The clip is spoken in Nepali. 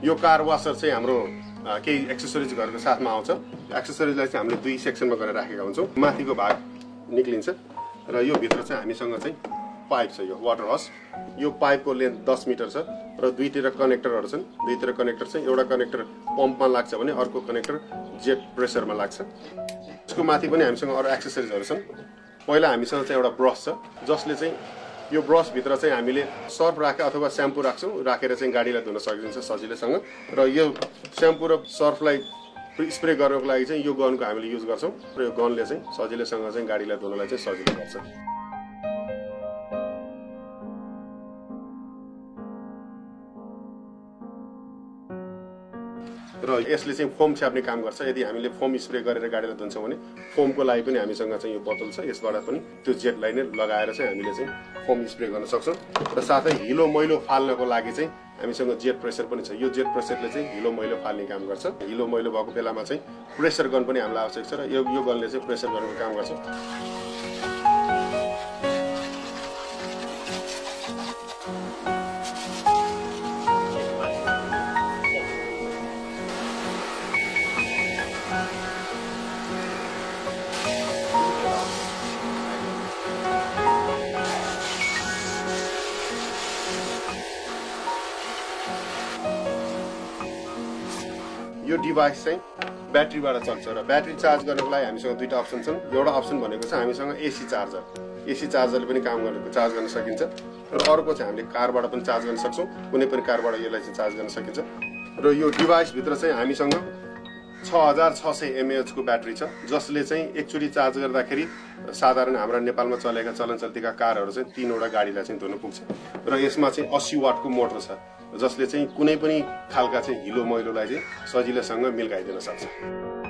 यो कार वासर चाहिँ हाम्रो केही एक्सेसरिज गरेको साथमा आउँछ। एक्सेसरिजलाई चाहिँ हामीले दुई सेक्सनमा गरेर राखेका हुन्छौँ। माथिको भाग निक्लिन्छ र यो भित्र चाहिँ हामीसँग चाहिँ पाइप छ, यो वाटर हस। यो पाइपको लेन्थ 10 मिटर छ र दुईतिर कनेक्टरहरू छन्। दुईतिर कनेक्टर चाहिँ एउटा कनेक्टर पम्पमा लाग्छ भने अर्को कनेक्टर जेट प्रेसरमा लाग्छ। यसको माथि पनि हामीसँग अरू एक्सेसरिजहरू छन्। पहिला हामीसँग चाहिँ एउटा ब्रस छ, जसले चाहिँ यो ब्रस भित्र चाहिँ हामीले सर्फ राखेर अथवा स्याम्पू राख्छौँ, राखेर चाहिँ गाडीलाई धुन सकिन्छ सजिलैसँग। र यो स्याम्पू र सर्फलाई स्प्रे गर्नको लागि चाहिँ यो गनको हामीले युज गर्छौँ र यो गनले चाहिँ सजिलैसँग चाहिँ गाडीलाई धुनलाई चाहिँ सजिलो गर्छ। र यसले चाहिँ फोम छ्याप्ने काम गर्छ। यदि हामीले फोम स्प्रे गरेर गाडीलाई धुन्छौँ भने फोमको लागि पनि हामीसँग चाहिँ यो बोतल छ। यसबाट पनि त्यो जेटलाई नै लगाएर चाहिँ हामीले चाहिँ फोम स्प्रे गर्न सक्छौँ। र साथै हिलो मैलो फाल्नको लागि चाहिँ हामीसँग जेट प्रेसर पनि छ। यो जेट प्रेसरले चाहिँ हिलो मैलो फाल्ने काम गर्छ। हिलो मैलो भएको बेलामा चाहिँ प्रेसर गन पनि हामीलाई आवश्यक छ र यो गनले चाहिँ प्रेसर गर्नको काम गर्छ। यो डिभाइस चाहिँ ब्याट्रीबाट चल्छ र ब्याट्री चार्ज गर्नको लागि हामीसँग दुईटा अप्सन छन्। एउटा अप्सन भनेको चाहिँ हामीसँग एसी चार्जर, एसी चार्जरले पनि काम गरेको चार्ज गर्न सकिन्छ र अर्को चाहिँ हामीले कारबाट पनि चार्ज गर्न सक्छौँ। कुनै पनि कारबाट यसलाई चाहिँ चार्ज गर्न सकिन्छ। र यो डिभाइसभित्र चाहिँ हामीसँग 6600 mAh को ब्याट्री छ, जसले चाहिँ एकचोटि चार्ज गर्दाखेरि साधारण हाम्रा नेपालमा चलेका चलन चल्तीका कारहरू चाहिँ 3वटा गाडीलाई चाहिँ धुन पुग्छ। र यसमा चाहिँ 80 वाटको मोटर छ, जसले चाहिँ कुनै पनि खालका चाहिँ हिलो मैलोलाई चाहिँ सजिलैसँग मिल्काइदिन सक्छ।